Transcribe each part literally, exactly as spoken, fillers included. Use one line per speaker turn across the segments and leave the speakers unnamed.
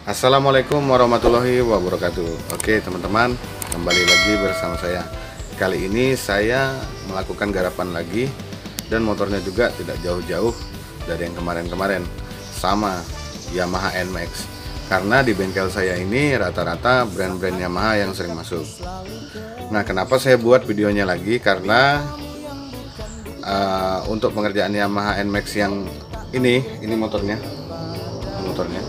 Assalamualaikum warahmatullahi wabarakatuh. Oke teman-teman, kembali lagi bersama saya. Kali ini saya melakukan garapan lagi, dan motornya juga tidak jauh-jauh dari yang kemarin-kemarin, sama Yamaha N Max. Karena di bengkel saya ini rata-rata brand-brand Yamaha yang sering masuk. Nah, kenapa saya buat videonya lagi? Karena uh, untuk pengerjaan Yamaha N Max yang ini, ini motornya, motornya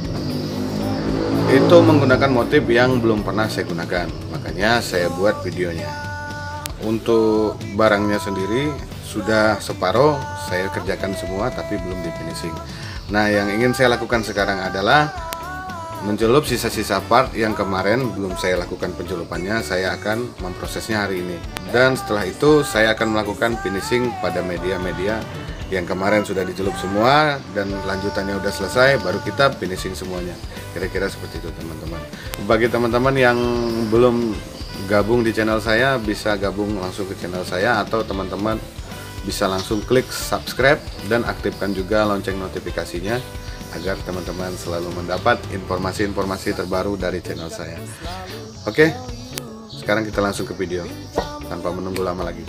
itu menggunakan motif yang belum pernah saya gunakan, makanya saya buat videonya. Untuk barangnya sendiri sudah separuh saya kerjakan semua, tapi belum di finishing. Nah, yang ingin saya lakukan sekarang adalah mencelup sisa-sisa part yang kemarin belum saya lakukan pencelupannya. Saya akan memprosesnya hari ini, dan setelah itu saya akan melakukan finishing pada media-media yang kemarin sudah dicelup semua, dan lanjutannya udah selesai, baru kita finishing semuanya. Kira-kira seperti itu teman-teman. Bagi teman-teman yang belum gabung di channel saya, bisa gabung langsung ke channel saya, atau teman-teman bisa langsung klik subscribe dan aktifkan juga lonceng notifikasinya agar teman-teman selalu mendapat informasi-informasi terbaru dari channel saya. Oke, sekarang kita langsung ke video tanpa menunggu lama lagi.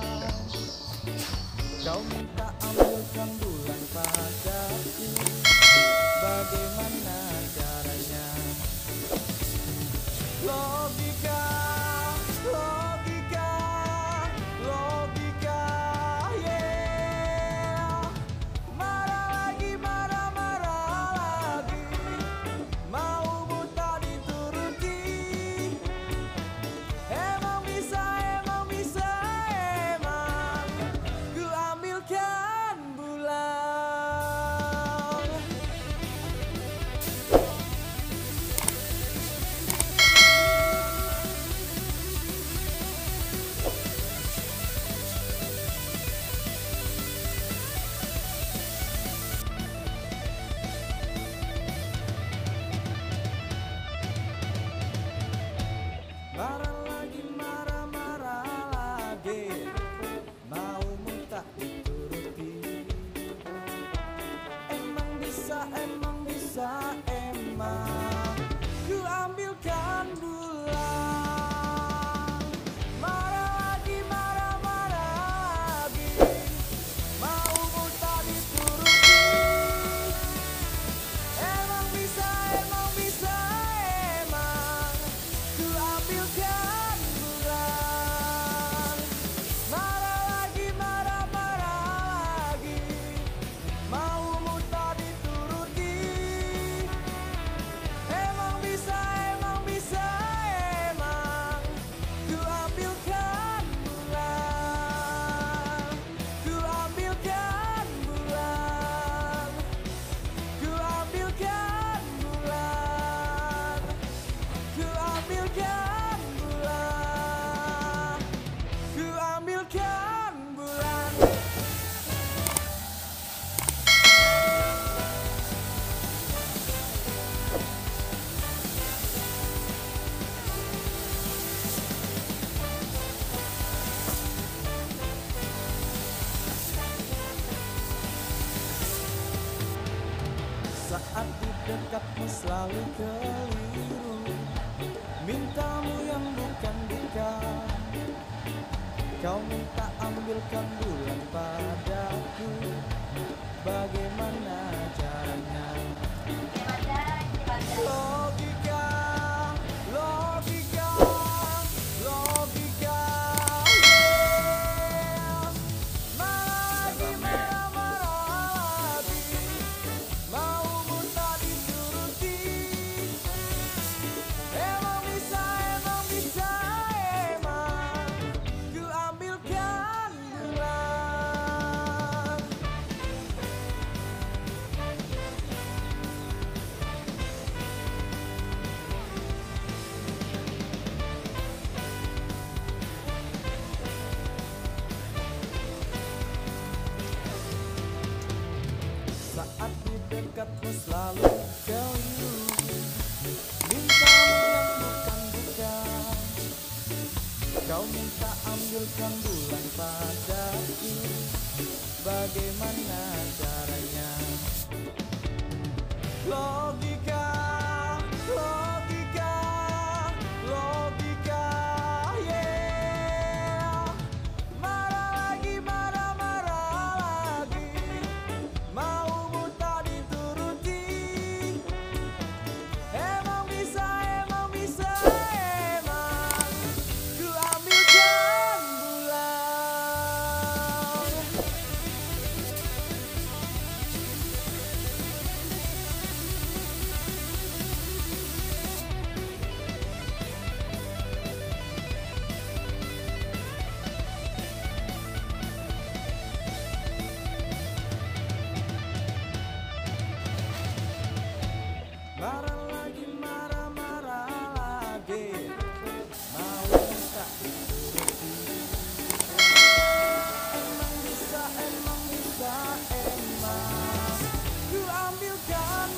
Kau minta ambilkan bulan padaku, bagaimana caranya? Logika, logika, logika, yeah. Marah lagi, marah, marah lagi, maumu tak dituruti. Emang bisa, emang bisa, emang ku ambilkan bulan. Marah lagi, marah, marah lagi, maumu tak dituruti. Emang bisa, emang bisa, emang ku ambilkan bulan. Marah lagi, marah, marah lagi, maumu tak dituruti. Emang bisa, emang bisa, emang ku ambilkan bulan. Marah lagi, marah, marah lagi, maumu tak dituruti. Emang bisa, emang bisa, emang ku ambilkan bulan. Ku ambilkan bulan. Ku ambilkan bulan. Ku ambilkan bulan. Ku ambilkan bulan. Saat di dekatmu selalu keliru, mintamu yang bukan-bukan. Kau minta ambilkan bulan padaku, bagaimana caranya? Logika, logika, logika, yeah. Marah lagi, marah, marah lagi, maumu tak dituruti. Emang bisa, emang bisa, emang ku ambilkan bulan. Saat di dekatmu selalu keliru, mintamu yang bukan-bukan. Kau minta ambilkan bulan padaku, bagaimana caranya? Logika, Marah lagi, marah-marah lagi, mau minta dituruti. Emang bisa, emang bisa, emang ku ambilkan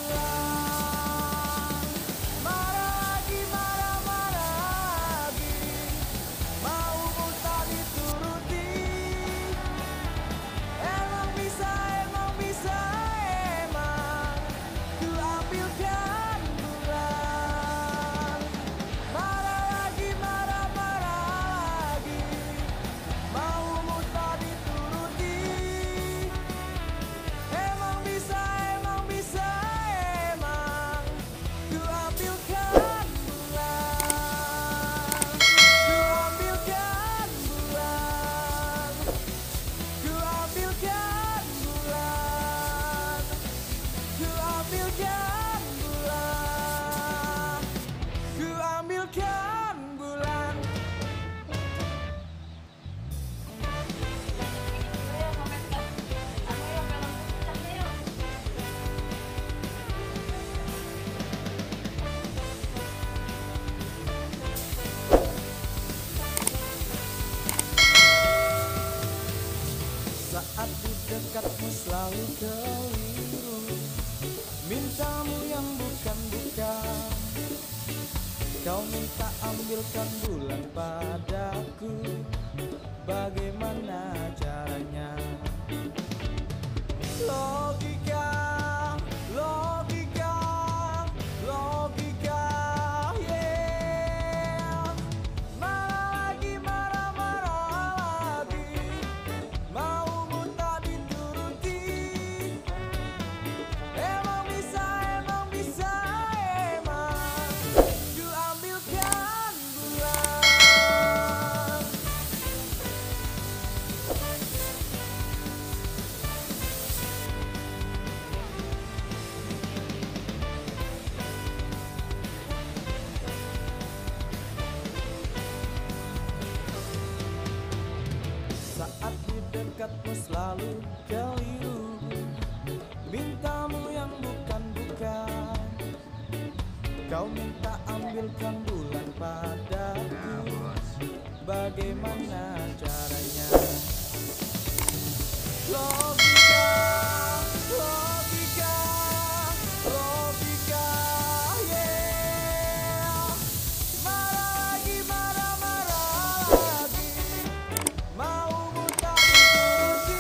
bulan. Marah lagi, marah-marah lagi, mau minta dituruti. Emang bisa, emang bisa, emang ku ambilkan bulan. Marah lagi, marah-marah lagi, mau minta dituruti. Emang bisa, emang bisa, emang ku ambilkan bulan. Ku ambilkan bulan. Ku ambilkan bulan. Ku ambilkan bulan. Ku ambilkan bulan. Saat di dekatmu selalu keliru, mintamu yang bukan-bukan. Kau minta ambilkan bulan padaku, bagaimana caranya? Logika, logika, logika, yeah. Marah lagi, marah-marah lagi, mau minta dituruti. Emang bisa, emang bisa, emang ku ambilkan bulan. Saat di dekatmu selalu keliru, mintamu yang bukan-bukan. Kau minta ambilkan bulan padaku, bagaimana caranya? Logika, logika, logika, yeah. Marah lagi, marah-marah lagi, mau minta dituruti.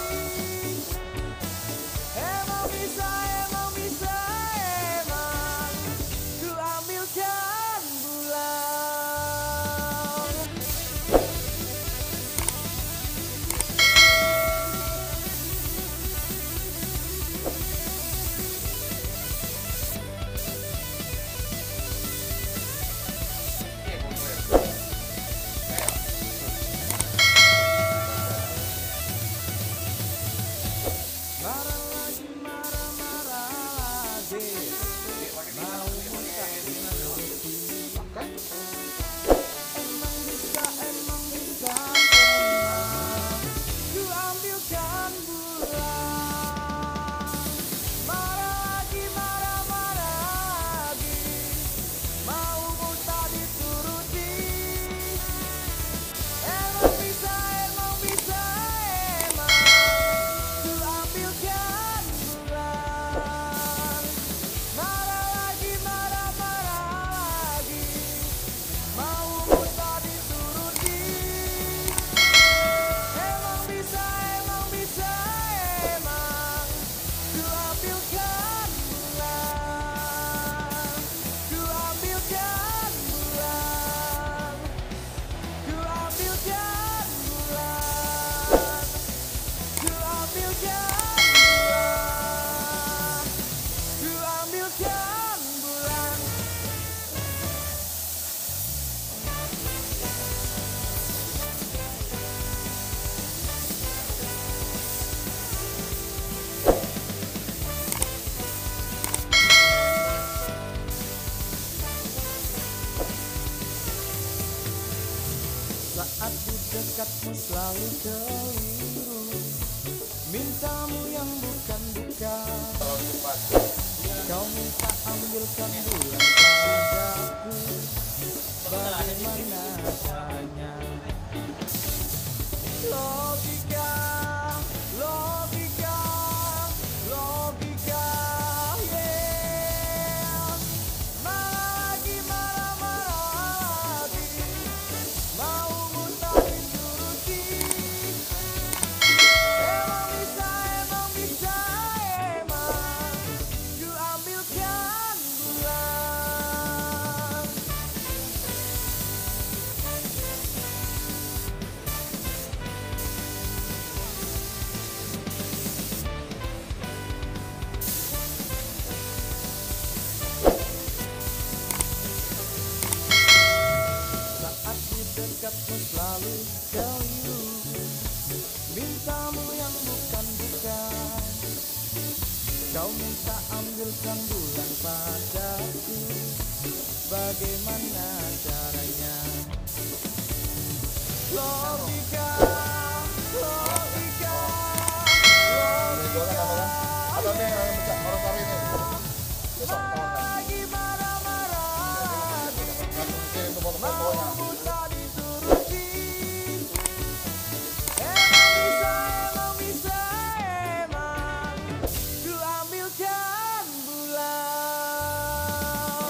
Emang bisa, emang bisa, emang ku ambilkan bulan. Marah lagi, marah-marah lagi, mau minta dituruti. Emang bisa, emang bisa, emang ku ambilkan bulan. Marah lagi, marah-marah lagi, mau minta dituruti. Emang bisa, emang bisa, emang ku ambilkan bulan. Marah lagi, marah-marah lagi, mau minta dituruti. Emang bisa, emang bisa, emang ku ambilkan bulan. Ku ambilkan bulan. Ku ambilkan bulan. Ku ambilkan bulan. Ku ambilkan bulan. Saat di dekatmu selalu keliru, mintamu yang bukan-bukan. Kau minta ambilkan bulan padaku, bagaimana caranya? Logika, logika, logika, yeah. Marah lagi, marah, marah lagi, maumu tak dituruti. Emang bisa, emang bisa, emang ku ambilkan bulan. Saat di dekatmu selalu keliru, mintamu yang bukan-bukan. Kau minta ambilkan bulan padaku, bagaimana caranya? Logika, logika, logika, marah lagi, marah, marah lagi, maumu tak dituruti. Emang bisa, emang bisa, emang ku ambilkan bulan.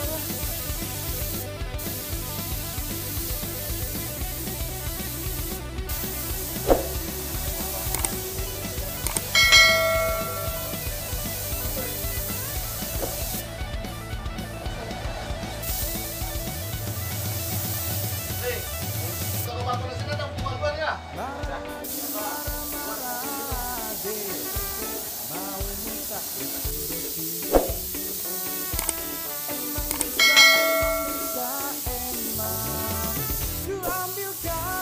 Marah lagi, marah, marah lagi, maumu tak dituruti. Emang bisa, emang bisa, emang ku ambilkan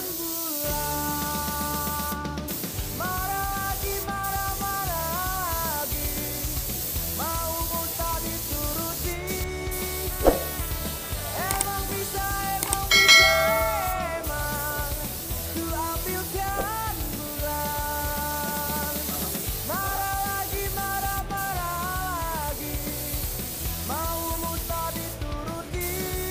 bulan. Marah lagi, marah, marah lagi, maumu tak dituruti. Emang bisa, emang bisa, emang ku ambilkan bulan. Marah lagi, marah, marah lagi, maumu tak dituruti.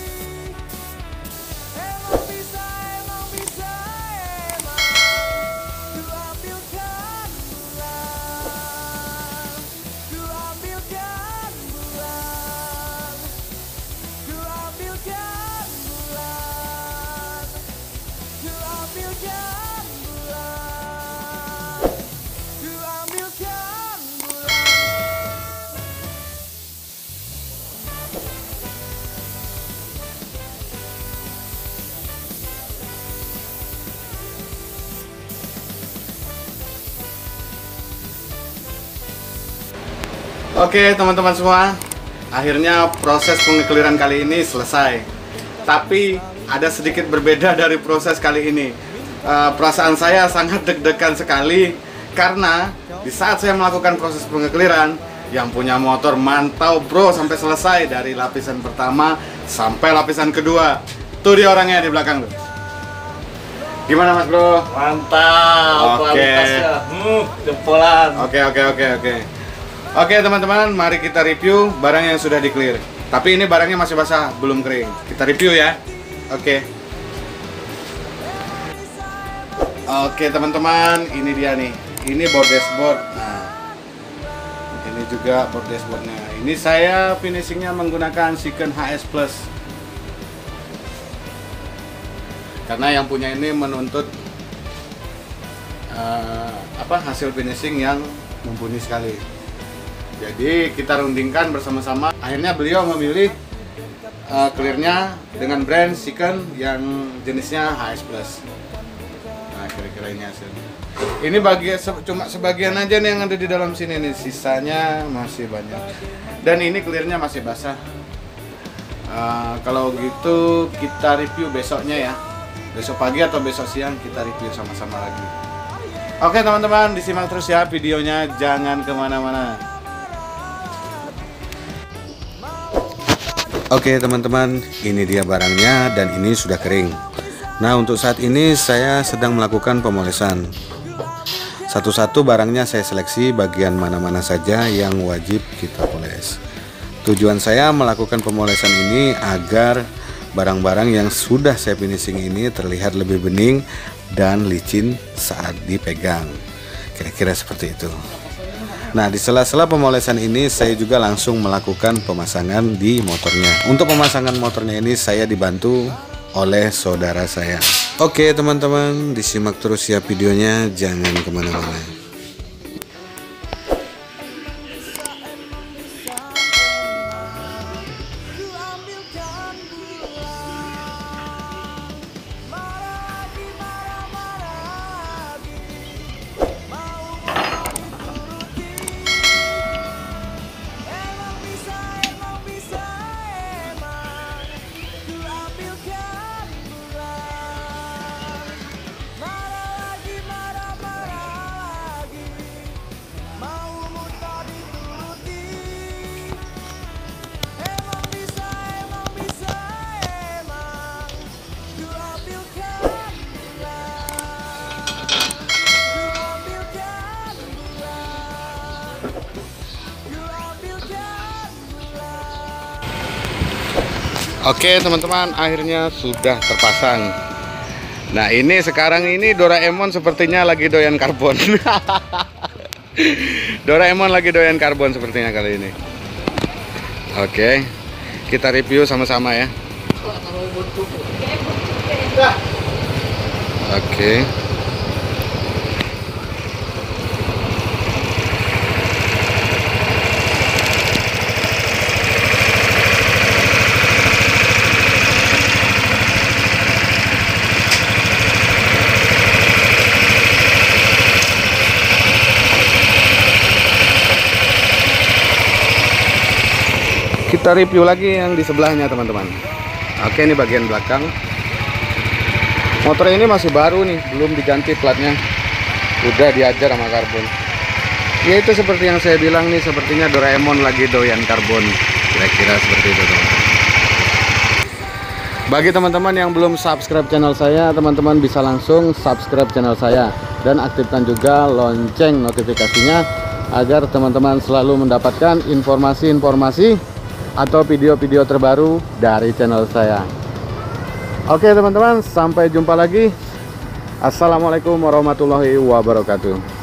Emang bisa, emang bisa, emang ku ambilkan bulan. Ku ambilkan bulan. Ku ambilkan bulan. Ku ambilkan bulan. Ku ambilkan bulan.
Oke teman-teman semua, akhirnya proses pengekliran kali ini selesai. Tapi ada sedikit berbeda dari proses kali ini. Eh, perasaan saya sangat deg-degan sekali karena di saat saya melakukan proses pengekliran, yang punya motor mantau bro sampai selesai dari lapisan pertama sampai lapisan kedua. Tuh dia orangnya di belakang tuh. Gimana mas bro?
Mantap,
Oke.
kualitasnya, hmm, jempolan.
Oke oke oke oke. Oke teman-teman, mari kita review barang yang sudah di clear. Tapi ini barangnya masih basah, belum kering. Kita review ya. Oke. Oke teman-teman, ini dia nih. Ini board dashboard. Nah, ini juga board dashboardnya. Ini saya finishingnya menggunakan Siken H S Plus. Karena yang punya ini menuntut uh, apa hasil finishing yang mumpuni sekali. Jadi kita rundingkan bersama-sama. Akhirnya beliau memilih uh, clearnya dengan brand Siken yang jenisnya H S Plus. Nah kira-kira ini hasilnya. Ini bagi se cuma sebagian aja nih yang ada di dalam sini nih. Sisanya masih banyak. Dan ini clearnya masih basah. Uh, kalau gitu kita review besoknya ya. Besok pagi atau besok siang kita review sama-sama lagi. Oke teman-teman, disimak terus ya videonya, jangan kemana-mana. Oke teman-teman, ini dia barangnya dan ini sudah kering. Nah untuk saat ini saya sedang melakukan pemolesan. Satu-satu barangnya saya seleksi bagian mana-mana saja yang wajib kita poles. Tujuan saya melakukan pemolesan ini agar barang-barang yang sudah saya finishing ini terlihat lebih bening dan licin saat dipegang. Kira-kira seperti itu. Nah, di sela-sela pemolesan ini saya juga langsung melakukan pemasangan di motornya. Untuk pemasangan motornya ini saya dibantu oleh saudara saya. Oke teman-teman, disimak terus ya videonya, jangan kemana-mana. Oke teman-teman, akhirnya sudah terpasang. Nah ini sekarang ini Doraemon sepertinya lagi doyan karbon. Doraemon lagi doyan karbon sepertinya kali ini. Oke, kita review sama-sama ya. Oke. Kita review lagi yang di sebelahnya teman-teman. Oke, ini bagian belakang. Motor ini masih baru nih, belum diganti platnya. Udah diajar sama karbon. Ya itu seperti yang saya bilang nih, sepertinya Doraemon lagi doyan karbon. Kira-kira seperti itu teman-teman. Bagi teman-teman yang belum subscribe channel saya, teman-teman bisa langsung subscribe channel saya dan aktifkan juga lonceng notifikasinya agar teman-teman selalu mendapatkan informasi-informasi atau video-video terbaru dari channel saya. Oke teman-teman, sampai jumpa lagi. Assalamualaikum warahmatullahi wabarakatuh.